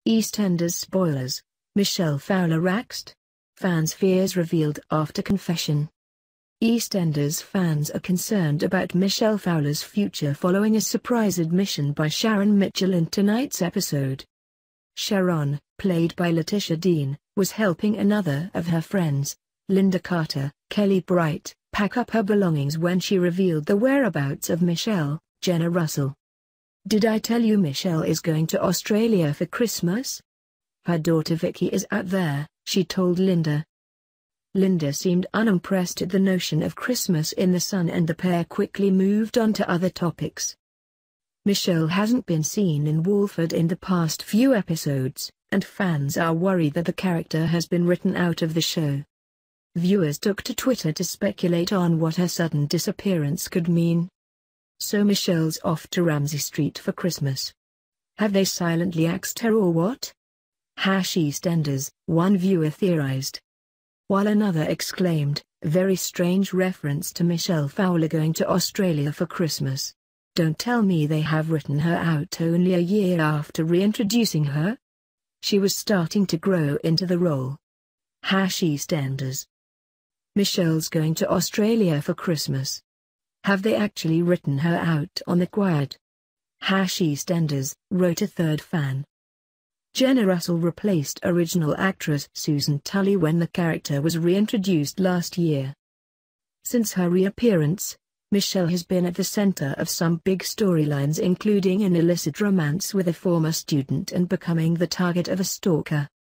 EastEnders spoilers, Michelle Fowler axed? Fans' fears revealed after confession. EastEnders fans are concerned about Michelle Fowler's future following a surprise admission by Sharon Mitchell in tonight's episode. Sharon, played by Letitia Dean, was helping another of her friends, Linda Carter, Kellie Bright, pack up her belongings when she revealed the whereabouts of Michelle, Jenna Russell. "Did I tell you Michelle is going to Australia for Christmas? Her daughter Vicki is out there," she told Linda. Linda seemed unimpressed at the notion of Christmas in the sun, and the pair quickly moved on to other topics. Michelle hasn't been seen in Walford in the past few episodes, and fans are worried that the character has been written out of the show. Viewers took to Twitter to speculate on what her sudden disappearance could mean. So Michelle's off to Ramsay Street for Christmas. Have they silently axed her or what? #EastEnders, one viewer theorized. While another exclaimed, "Very strange reference to Michelle Fowler going to Australia for Christmas. Don't tell me they have written her out only a year after reintroducing her? She was starting to grow into the role." #EastEnders. Michelle's going to Australia for Christmas. Have they actually written her out on the quiet? #EastEnders, wrote a third fan. Jenna Russell replaced original actress Susan Tully when the character was reintroduced last year. Since her reappearance, Michelle has been at the center of some big storylines, including an illicit romance with a former student and becoming the target of a stalker.